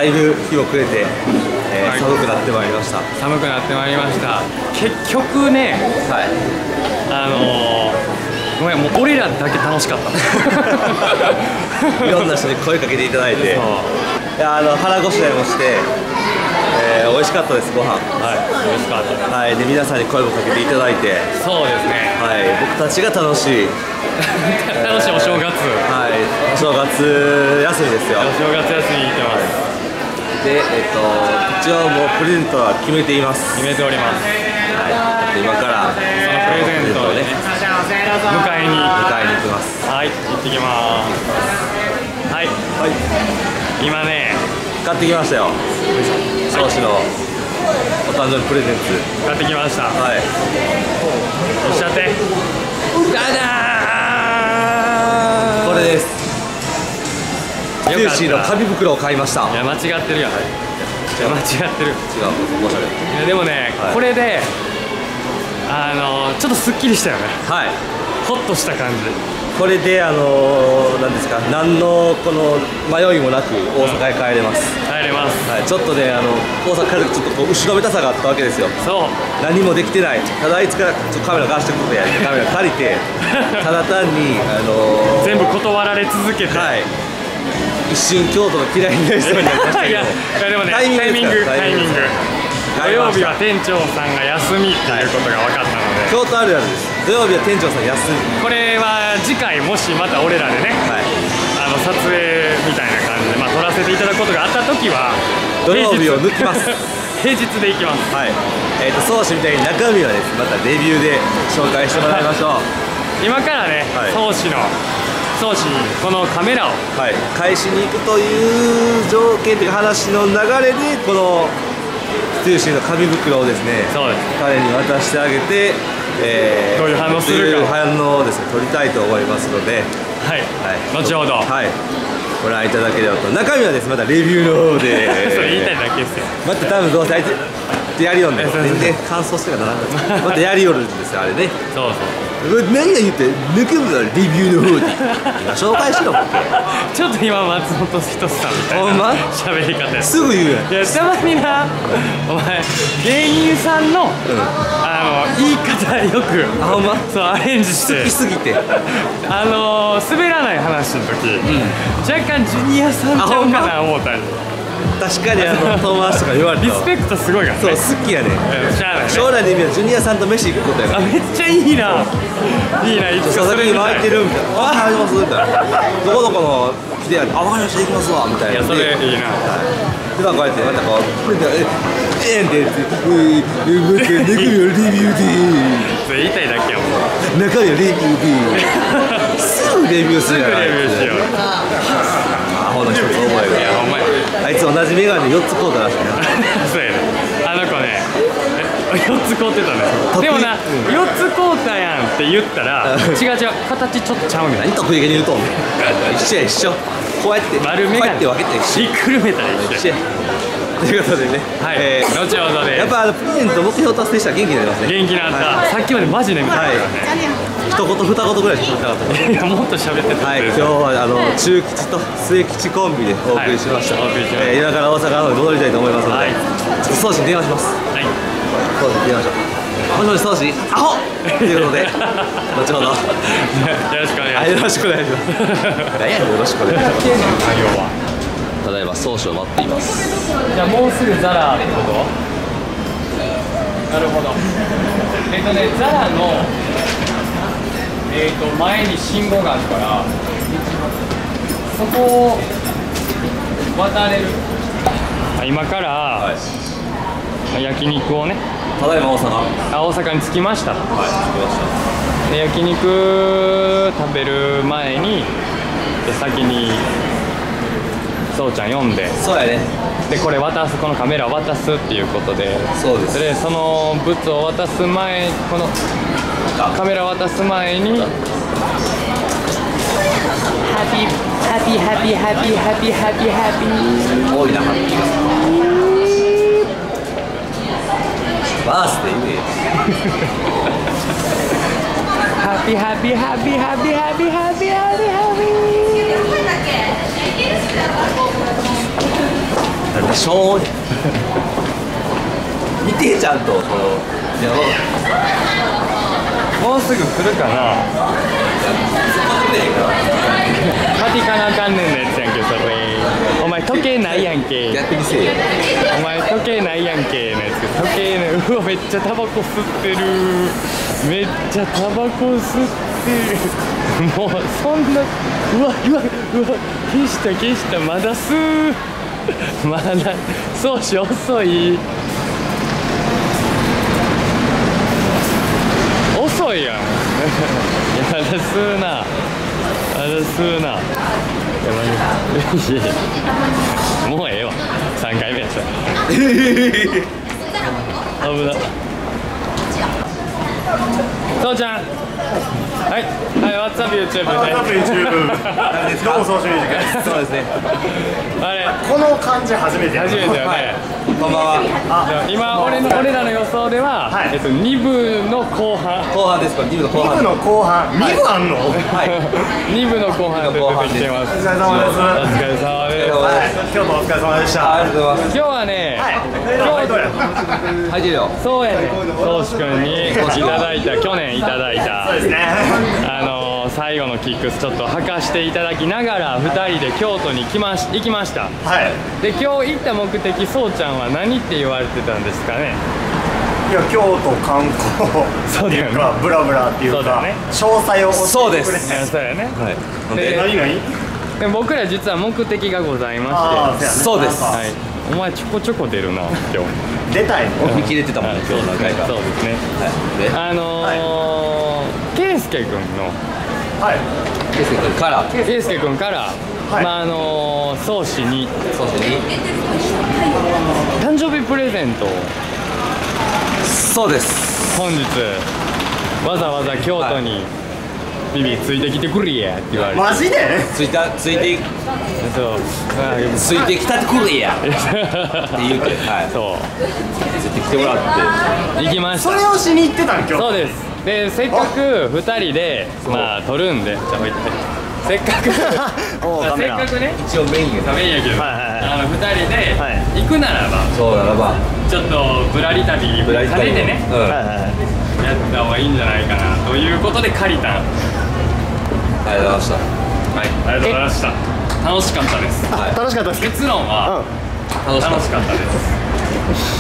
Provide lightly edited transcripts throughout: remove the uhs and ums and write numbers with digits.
だいぶ日も暮れて、寒くなってまいりました。 寒くなってまいりました。結局ね、 はい、 ごめん、もう俺らだけ楽しかったいろんな人に声かけていただいて、いや腹ごしらえもして、美味しかったです、ご飯。 はい、美味しかったです。 はい、で皆さんに声もかけていただいて、 そうですね。 はい、僕たちが楽しい楽しいお正月。 はい、お正月休みですよ。 お正月休みに行ってます。 で、一応もうプレゼントは決めています。 決めております。 はい、今からそのプレゼントをね、迎えに行きます。 はい、行ってきます。はい、 はい、 今ね、 買ってきましたよ。宗師のお誕生日プレゼンツ買ってきました。 はい、 おっしゃって。ダダーン、 これです。ジューシーの紙袋を買いました。 いや、間違ってるよ。間違ってる。 違う、申し訳ない。 いや、でもね、これでちょっとすっきりしたよね。 はい、 ホッとした感じ。 これでなんですか、何のこの迷いもなく大阪へ帰れます。 帰れます。 はい、ちょっとね、大阪帰るとちょっとこう後ろめたさがあったわけですよ。 そう。 何もできてない。ただいつからちょっとカメラ貸してくれやってカメラ借りて、ただ単に全部断られ続けて。 はい。一瞬京都の嫌いになりそうになりましたけど。 いやでもね、タイミング。土曜日は店長さんが休みっていうことが分かったので。 京都あるあるです。土曜日は店長さん休み。 これは次回もしまた俺らでね、撮影みたいな感じで撮らせていただくことがあった時は土曜日を抜きます。 平日で行きます。 はい。宗師みたいに中身はですまたレビューで紹介してもらいましょう。 今からね、宗師にこのカメラを返しに行くという条件というか話の流れでこのジューシーの紙袋をですね、彼に渡してあげて、 どういう反応するか、 反応をですね撮りたいと思いますので、 後ほどご覧いただければと。中身はですまたレビューの方でそれ言いたいだけですよ。 また多分どうせあいつやりよんで全然乾燥してからなまたやりよるんですよあれね。 そうそう。 何が言って中身はレビューの方で今紹介しろ。 ちょっと今松本人志さんみたいな喋り方や。 すぐ言うやん。 いや、たまにな、お前芸人さんの言い方よくそうアレンジして好きすぎて滑らない話の時若干ジュニアさんちゃうかな思ったり。 確かに友達とか言われた。 リスペクトすごいからね。 そう好きやね。 将将来の夢はジュニアさんと飯行くことやから。 めっちゃいいな。いいな。いつかそれに巻いてるみたいな。あ、入りますみたいな。どこどこの来てやで、あ、わかりました、行きますわみたいな。 いや、それいいな。 普段こうやってまたこうええんでって中身はレビューでそれ言いたいだけやもん。 中身はレビューですぐレビューするやん。 レビューしよう。 アホの一つ覚えが。 いや、ほんまや。 あいつ同じメガネ4つ買うたらしいな。 そうやね。あの子ね、4つ買うてたね。でもな、4つ買うたやんって言ったら違う、形ちょっとちゃうみたいな。 何得意げに言うとんねん。一緒や一緒。こうやって丸メガネこうやって分けてひっくるめたら一緒や。 ということでね、 後ほどでやっぱプレゼント目標達成したら元気になりますね。 元気になった。さっきまでマジで見たからね。 一言二言ぐらいしか喋ってなかった。 いや、もっと喋ってた。 はい、今日は中吉と末吉コンビでお送りしました。今から大阪の方に戻りたいと思いますので、ちょっと宗師に電話します。はい。宗師に電話しましょう。もしもし宗師、アホということで、後ほど。よろしくお願いします。 よろしくお願いします。何やねん、よろしくお願いします。ただいま宗師を待っています。 じゃあもうすぐザラってこと？なるほど。ザラの前に信号があるからそこを渡れる。今から、焼肉をね。 ただいま大阪。 大阪に着きました。 はい、着きました。 で焼肉食べる前に先にそうちゃん読んで、 そうやね。 でこれ渡す、このカメラを渡すっていうことで、 そうです。 でその物を渡す前、このカメラを渡す前にハッピーハッピーハッピーハッピーハッピーハッピーハッピー多いなハッピーが。バースデーね。 ハッピーハッピーハッピーハッピーハッピーハッピーハッピーハッピー。 少年見てちゃんとそのいやもうすぐ来るかな。パティかなあかんねんのやつやんけそれ。お前時計ないやんけ。 逆にせえよ。 お前時計ないやんけのやつ。時計ね、うわめっちゃタバコ吸ってる。めっちゃタバコ吸ってる。もうそんなうわ消したまだ吸う。まだそうし遅い。遅いやん。いやまだ吸うな。もうええわ。3回目やった。危な。そうちゃん。はい、WhatsApp YouTube ね。 どうもそうしよう。 そうですね。 あれ、 この感じ初めて。 初めてよね。 こんばんは。 今俺らの予想では、2部の後半。 後半ですか。2部の後半。 2部の後半。2部あんの？ はい。 2部の後半で出てきてます。 お疲れ様です。 お疲れ様です。 今日もお疲れ様でした。 ありがとうございます。 今日はね、 入ってるよ。 そうやね。宗志くんに去年いただいた。 そうですね。 最後のキックスちょっと履かしていただきながら2人で京都に行きました。 はい。 で今日行った目的、そうちゃんは何って言われてたんですかね。 いや京都観光っていうかブラブラっていうか詳細をそうです。 そうやね。 はい。 で何で僕ら実は目的がございまして。 そうです。 はい。お前ちょこちょこ出るな今日。 出たいの？ 見切れてたもんね今日何回か。 そうですね。圭介君の。 はい。 圭介君から、 宗志に誕生日プレゼントをそうです本日わざわざ京都にビビついてきてくれやって言われて。 マジで？ ついてきたってくれやって言うけど、はい。そうついてきてもらって行きました。 それをしに行ってたん今日。 そうです。でせっかく2人で撮るんで、じゃあ置いてせっかくね一応メインやけど、2人で行くならばちょっとぶらり旅兼ねてねやった方がいいんじゃないかなということで借りた。 ありがとうございました。 はい、ありがとうございました。楽しかったです。 楽しかったです。 結論は楽しかったです。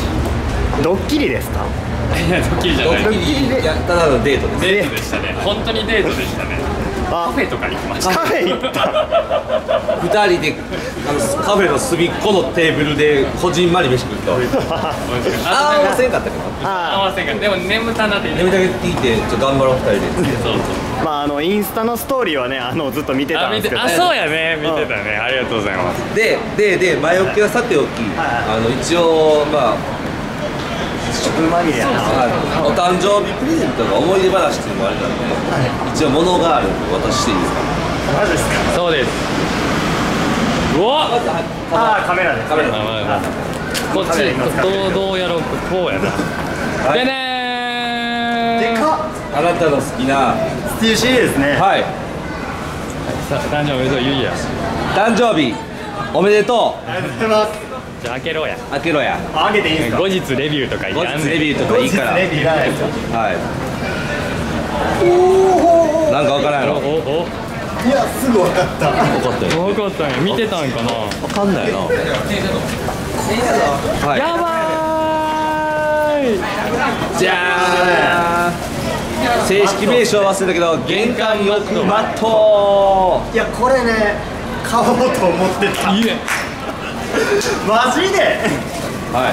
ドッキリですか？ いやドッキリじゃない。 ドッキリやっただのデートです。 デートでしたね。本当にデートでしたね。カフェとか行きました。 カフェ行った。 2人でカフェの隅っこのテーブルでこじんまり飯食った。ああせんかったけど。 でも眠たなって眠たく聞いてちょっと頑張ろう2人で。そうそう。 まあインスタのストーリーはねずっと見てたんですけど。 そうやね、見てたね。ありがとうございます。 で前置きはさておき、一応馬にやな。 お誕生日プレゼントが思い出話っていうのもあれなんで、一応物があるんで渡していいですか？ マジですか？ そうです。うわっ、 カメラです。 こっちどうやろうか、こうやな。でねー、 でかっ。 あなたの好きなスティーシーですね。 はい。 誕生日おめでとう言うや。 誕生日おめでとう。 ありがとうございます。 じゃあ開けろや。 開けろや。 開けていいですか？ 後日レビューとかいらんねん。 後日レビューとかいいから。 レビューいらないですよ。 はい。なんかわからんやろ。 いやすぐ分かった。 分かったよ。 分かったんや。見てたんかな。 分かんないな。はい。 やばーい。 じゃーん。正式名称は忘れたけど玄関浴マット。 いやこれね買おうと思ってた。マジで？ はい。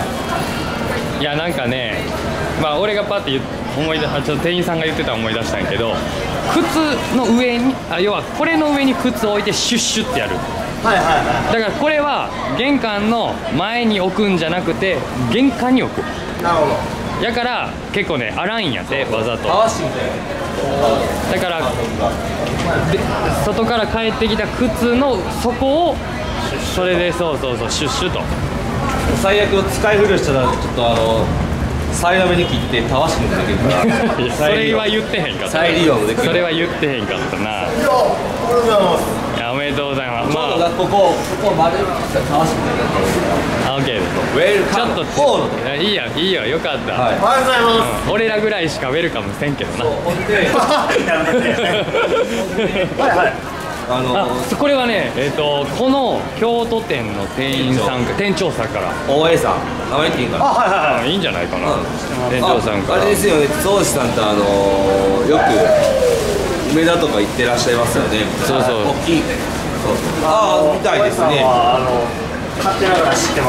いやなんかね、俺がパッて思い出ちょっと店員さんが言ってたの思い出したんやけど、靴の上に要はこれの上に靴を置いてシュッシュってやる。だからこれは玄関の前に置くんじゃなくて玄関に置く。 なるほど。 だから結構ね荒いんやってわざと。だからで外から帰ってきた靴の底をそれでそうシュッシュと。 最悪使い古したらちょっとさいの目に切ってたわしもできるから。 それは言ってへんかった。 再利用もできる。 それは言ってへんかったな。 いや、ありがとうございます。 いやおめめでとうございます。 まあここ丸かわしてもらってオッケーです。 ウェルカムちょっといいよいいよ、よかった。 おはようございます。 俺らぐらいしかウェルカムせんけどな。 ほんではいはい。 これはね、この京都店の店員さんか、店長さんから。 大江さん、名前言っていいかな。 はいはいはい。 いいんじゃないかな。店長さんから。 あれですよね、宗司さんとよく梅田とか行ってらっしゃいますよね。 そうそう。 大きい。ああ、みたいですね。 勝手ながら知ってます。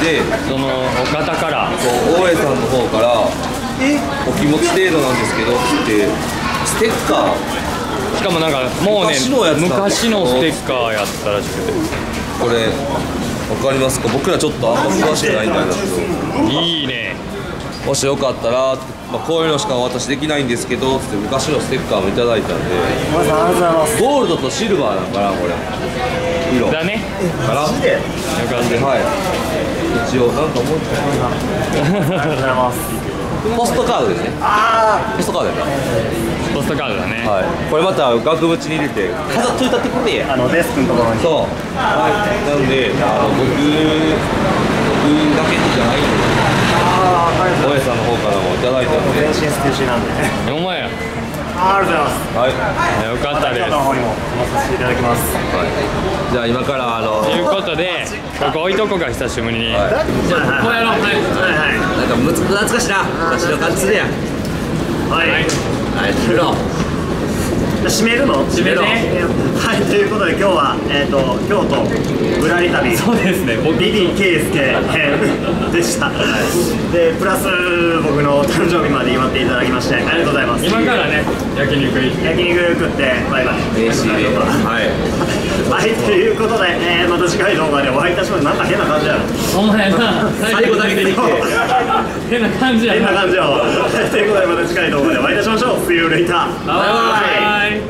で、 そのお方から。 大江さんの方から、お気持ち程度なんですけどってステッカー。 しかもなんかもうね、昔のステッカーやったらしくて、 これわかりますか？僕らちょっとあんま詳しくないんだけど、 いいね。 もしよかったら、こういうのしかお渡しできないんですけどって昔のステッカーもいただいたんで、 ありがとうございます。 ゴールドとシルバーなんかな、これ色だね。 からマジで？ よかったはい。一応なんかもう一個ありがとうございます。 ポストカードですね。ポストカードやな。 ポストカードだね。 はい。これまた額縁に入れて飾っといたってくれや。 デスクのところに。 そう。はい。なんで僕だけじゃないんで。大江さんの方からもいただいたんで。 全身ステージなんで。 お前や。 ありがとうございます。 はい。よかったです。 京都の方にもお待たせていただきます。 はい。じゃあ今からということで、ここ置いとこうか、久しぶりに。じゃあこうやろう。はいはい。 なんか懐かしいな。昔の感じするやん。 はい。 はい。やろう。 締めるの？ 締めて。 はい、ということで今日は京都ぶらり旅。 そうですね。 ビビ圭介編でした。でプラス僕の誕生日まで祝っていただきましてありがとうございます。 今からね、焼肉食ってバイバイ。 はい。 はい、ということでまた次回動画でお会いいたします。なんか変な感じやろ。 お前な。 最後だけでいって変な感じやな。 変な感じやわ。ということでまた次回動画でお会いいたしましょう。See you later。 バイバイ。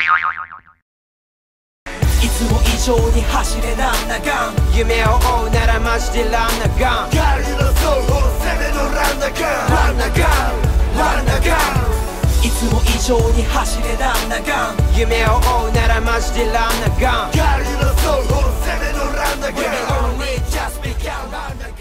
いつも以上に走れランナガン夢を追うならマジでランナガン狩りのソウル攻めのランナガンランナガンランナガンいつも以上に走れランナガン夢を追うならマジでランナガン狩りのソウル攻めのランナガン We only just begun ランナガン